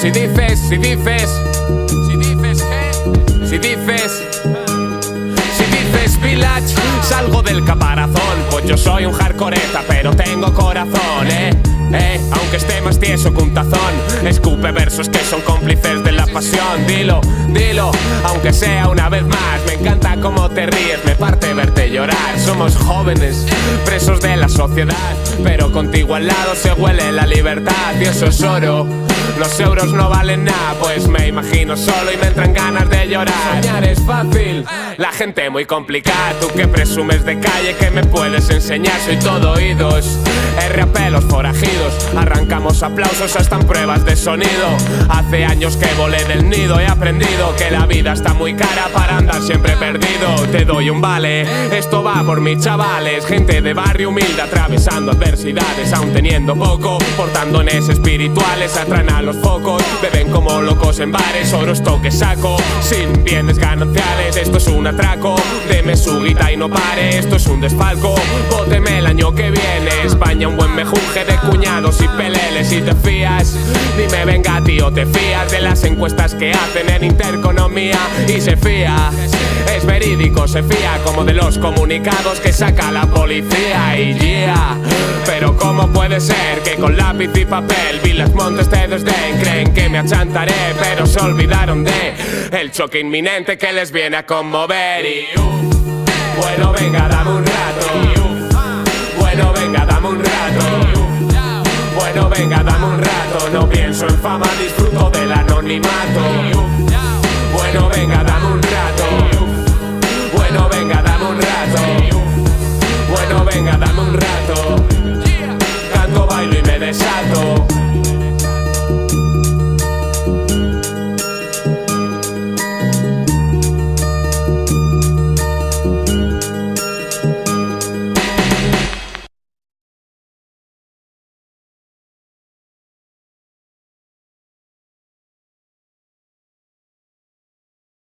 Si dices village, salgo del caparazón. Pues yo soy un hardcoreta, pero tengo corazón, aunque esté más tieso que un tazón. Escupe versos que son cómplices de la pasión. Dilo, aunque sea una vez más. Me encanta cómo te ríes, me parte verte llorar. Somos jóvenes, presos de la sociedad, pero contigo al lado se huele la libertad. Y eso es oro. Los euros no valen nada, pues me imagino solo y me entran ganas de llorar. Soñar es fácil, la gente muy complicada. Tú que presumes de calle, que me puedes enseñar. Soy todo oídos, RAP los forajidos. Arrancamos aplausos hasta en pruebas de sonido. Hace años que volé del nido, he aprendido que la vida está muy cara para andar siempre perdido. Te doy un vale, esto va por mis chavales. Gente de barrio humilde atravesando adversidades, aún teniendo poco, portando dones espirituales. Atraen a los focos, beben como locos en bares. Oro esto que saco, sin bienes gananciales. Esto es un atraco, deme su guita y no pare. Esto es un desfalco, vóteme el año que viene. España un buen mejunje de cuñados y peleles. Si te fías, dime venga tío, te fías de las encuestas que hacen en Intereconomía. Y se fía, es verídico, se fía como de los comunicados que saca la policía. Y pero ¿cómo puede ser que con lápiz y papel Vilas Montes te desdén? Creen que me achantaré, pero se olvidaron de el choque inminente que les viene a conmover. Y bueno venga dame un rato, bueno venga dame un rato, bueno venga dame un rato. No pienso en fama, disfruto del anonimato. Bueno venga dame un rato, bueno venga dame un rato, bueno venga dame un rato.